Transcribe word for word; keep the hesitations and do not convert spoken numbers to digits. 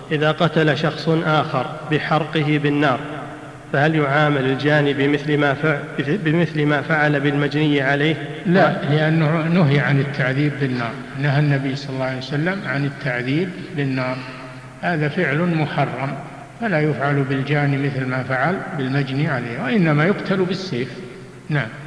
إذا قتل شخص آخر بحرقه بالنار فهل يعامل الجاني بمثل ما فعل, بمثل ما فعل بالمجني عليه؟ لا، لأنه نهي عن التعذيب بالنار، نهى النبي صلى الله عليه وسلم عن التعذيب بالنار، هذا فعل محرم، فلا يفعل بالجاني مثل ما فعل بالمجني عليه، وإنما يقتل بالسيف. نعم.